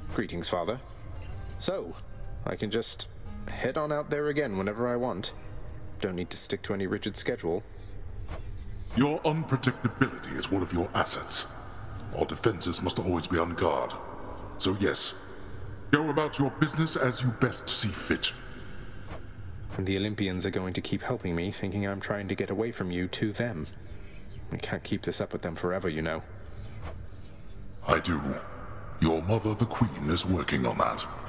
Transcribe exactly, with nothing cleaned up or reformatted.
Greetings, Father. So, I can just head on out there again whenever I want. Don't need to stick to any rigid schedule. Your unpredictability is one of your assets. Our defenses must always be on guard. So yes, go about your business as you best see fit. And the Olympians are going to keep helping me, thinking I'm trying to get away from you to them. I can't keep this up with them forever, you know. I do. Your mother, the Queen, is working on that.